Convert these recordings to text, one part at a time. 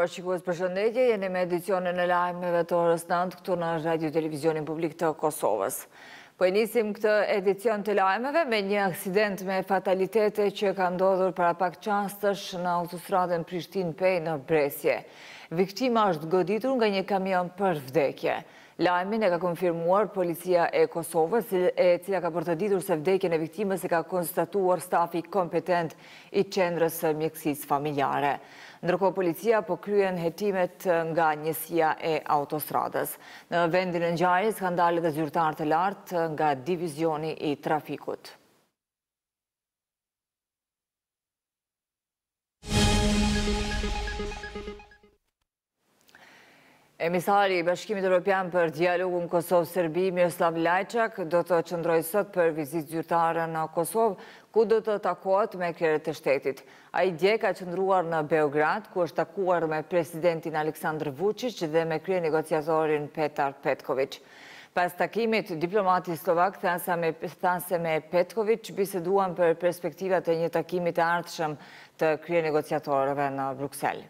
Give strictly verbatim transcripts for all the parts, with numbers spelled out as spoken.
nderuar shikues, përshëndetje, jeni me edicionin e lajmeve të orës nëntë këtu në Radio Televizionin Publik të Kosovës. Po e nisim këtë edicion të lajmeve me një aksident me fatalitete që ka ndodhur para pak çastësh në autostradën Prishtinë-Pej në Bresje. Viktima është goditur nga një kamion për vdekje. Lajmin e ka konfirmuar policia e Kosovës, e cila ka përtëditur se vdekjen e viktimës e ka konstatuar stafi kompetent i qendrës së mjekësisë familjare. Ndërkohë policia po kryen hetimet nga njësia e autostradës. Në vendin e ngjarjes kanë dalë edhe zyrtar të lartë nga divizioni i trafikut. Emisari i Bashkimit Evropian për dialogun Kosovë-Serbi, Miroslav Lajçak, do të qëndrojë sot për vizitë zyrtare në Kosovë, ku do të takohet me krerët e shtetit. Ai dje ka qëndruar në Beograd, ku është takuar me presidentin Aleksandar Vučić dhe me krye negociatorin Petar Petković. Pas takimit, diplomati slovak thanse me Petković biseduan për perspektivat e një takimi të ardhshëm të krye negociatorëve në Bruksel.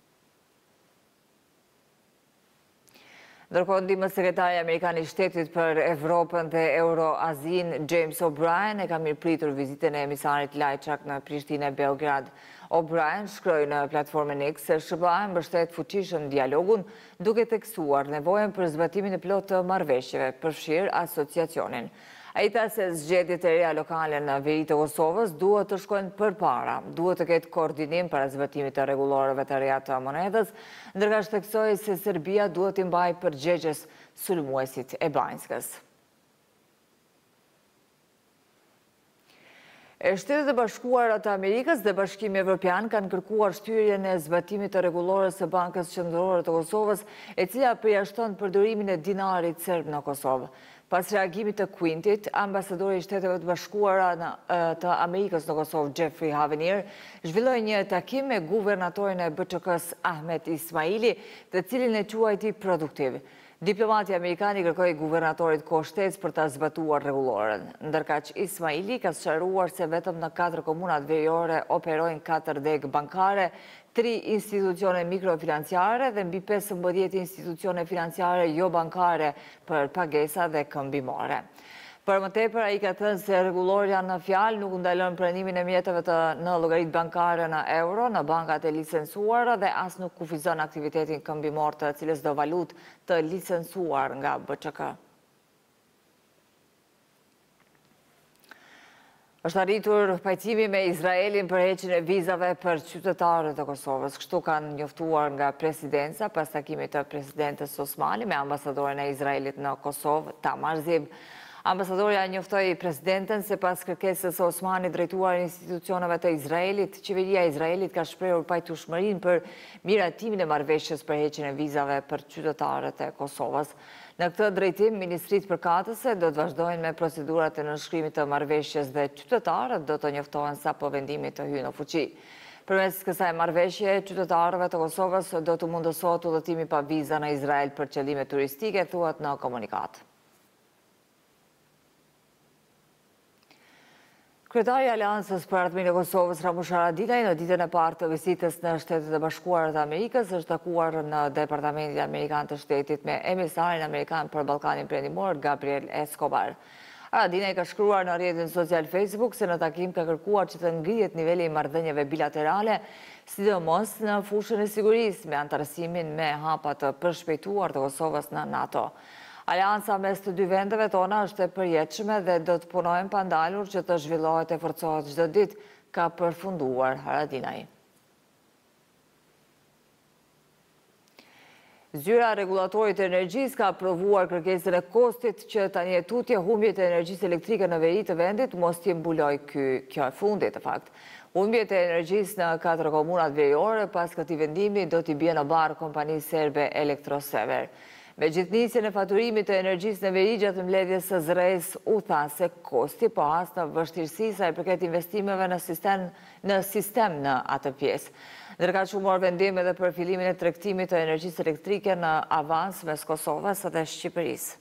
Ndërkohë, ndihmës sekretari amerikan i shtetit për Evropën dhe Euroazin, James O'Brien, e ka mirëpritur vizitën e emisarit Lajçak në Prishtinë e Beograd. O'Brien shkroi në platformën X se S B A mbështet fuqishëm dialogun, duke theksuar nevojën për zbatimin e plotë të marrëveshjeve, përfshirë asociacionin. Ai tha se zgjedhjet e reja lokale në veri të Kosovës duhet të shkojnë përpara, duhet të ketë koordinim para zbatimit të rregulloreve të reja të monedhës, ndërka theksoi se Serbia duhet t'i mbajë përgjegjës sulmuesit e Banjskës. Shtetet e Bashkuara të Amerikës dhe Bashkimi Evropian kanë kërkuar shtyrjen e zbatimit të rregullorës së Bankës Qendrore të Kosovës, e cila përjashton përdorimin e dinarit serb në Kosovë. Pas reagimit të Quintit, ambasadori i Shteteve të Bashkuara të Amerikës në Kosovë, Jeffrey Havenier, zhvilloi një takim me guvernatorin e B Ç K-s Ahmet Ismaili, të cilin e quajti produktiv. Diplomati amerikan i kërkoi guvernatorit Koshtec për ta zbatuar rregullorën, ndërkaq Ismaili ka sqaruar se vetëm në katër komunat veriore operojnë katër degë bankare, tri institucione mikrofinanciare dhe mbi pesëmbëdhjetë institucione financiare jo bankare për pagesa dhe këmbimore. Për më tepër, ai ka thënë se rregullorja në fjalë nuk ndalon pranimin e mjeteve të në llogaritë bankare në euro në bankat e licencuara dhe as nuk kufizon aktivitetin këmbimor të cilës do valutë të licencuar nga B Ç K. Është arritur pajtimi me Izraelin për heqjen e vizave për qytetarët e Kosovës. Kështu kanë njoftuar nga presidenca pas takimit të presidentes Osmani me ambasadoren e Izraelit në Kosovë, Tamar Zib. Ambasadorja njoftoi presidenten se pas kërkesës së Osmanit drejtuar institucioneve të Izraelit, qeveria e Izraelit ka shprehur pajtueshmërinë për miratimin e marrëveshjes për heqjen e vizave për qytetarët e Kosovës. Në këtë drejtim, ministritë përkatëse do të vazhdojnë me procedurat e nënshkrimit të marrëveshjes dhe qytetarët do të njoftohen sapo vendimi të hyjë në fuqi. Përmes kësaj marrëveshje, qytetarëve të Kosovës do të mundësohet udhëtimi pa viza në Izrael për qëllime turistike, thuhet në komunikat. Kryetari i Aleancës për Ardhmërinë e Kosovës, Ramush Haradinaj, në ditën e parë të vizitës në Shtetet e Bashkuara të Amerikës, është takuar në Departamentin Amerikan të Shtetit me emisarin amerikan për Ballkanin Perëndimor, Gabriel Escobar. Haradinaj ka shkruar në rrjetin social Facebook se në takim ka kërkuar që të ngrihet niveli i marrëdhënieve bilaterale, sidomos në fushën e sigurisë me antarësimin me hapa të përshpejtuar të Kosovës në NATO. Aleanca mes të dy vendeve tona është e përjetshme dhe do të punojmë pa ndalur që të zhvillohet e forcohet çdo ditë, ka përfunduar Haradinaj. Zyra Rregullatorit të Energjisë ka aprovuar kërkesën e kostit që tani e tutje humbjet e energjisë elektrike në veri të vendit mos t'i mbuloj kjo e fundit të fakt. Humbjet e energjisë në katër komunat veriore pas këtij vendimi do t'i bie në barë kompanisë serbe Elektrosever. Me gjithnisjen e faturimit të energjisë në veri gjatë mbledhjes së zërejës u tha se kosti po has në vështirësi sa i përket investimeve në sistem në sistem në atë pjesë. Ndërkaq u mor vendim edhe për fillimin e tregtimit të energjisë elektrike në avans mes Kosovës dhe Shqipërisë.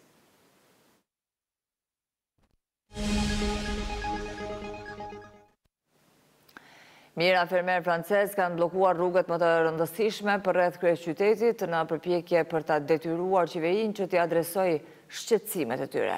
Mira fermer francez kanë blokuar rrugët më të rëndësishme për rreth kryeqytetit në përpjekje për ta detyruar qeverinë që t'i adresojë shqetësimet e tyre.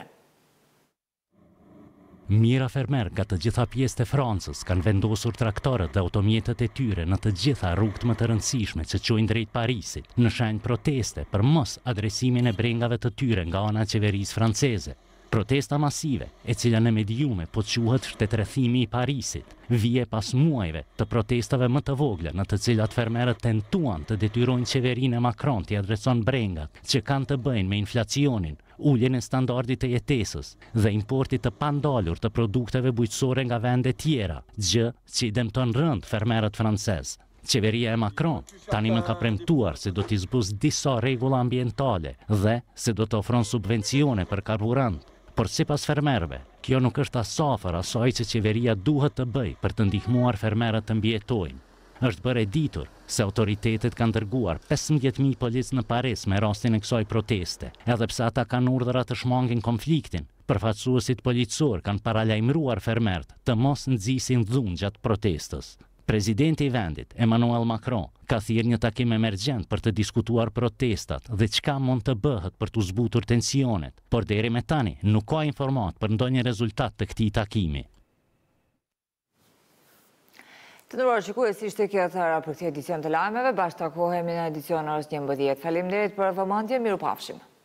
Mira fermer nga të gjitha pjesët e Francës kanë vendosur traktorët dhe automjetet e tyre në të gjitha rrugët më të rëndësishme që çojnë drejt Parisit, në shenjë proteste për mos adresimin e brengave të tyre nga ana e qeverisë franceze. Protesta masive, e cila në mediume po quhet shtetërrethimi i Parisit, vije pas muajve të protestave më të vogla në të cilat fermerët tentuan të detyrojnë qeverinë e Macron t'i adreson brengat që kanë të bëjnë me inflacionin, uljen e standardit të jetesës dhe importit të pandalur të produkteve bujqësore nga vende tjera, gjë që i dëmton rënd fermerët francez. Qeveria e Macron tani më ka premtuar se do t'i zbuz disa rregulla ambientale dhe se do të ofron subvencione për karburant. Por sipas fermerëve, kjo nuk është as afër asaj që qeveria duhet të bëjë për të ndihmuar fermerët të mbijetojnë. Është bërë e ditur se autoritetet kanë dërguar pesëmbëdhjetë mijë polic në Paris me rastin e kësaj proteste, edhe pse ata kanë urdhra të shmangin konfliktin. Përfaqësuesit policor kanë paralajmëruar fermerët të mos nxisin dhunë gjatë protestës. Presidenti i vendit, Emmanuel Macron, ka thirrë një takim emergjent për të diskutuar protestat dhe çka mund të bëhet për të zbutur tensionet, por deri me tani nuk ka informat për ndonjë rezultat të këtij takimi. Të nderuar shikues, ishte kjo thëra për këtë edicion të lajmeve, bashkë takohemi në edicion orës njëmbëdhjetë. Faleminderit për vëmendje, mirupafshim.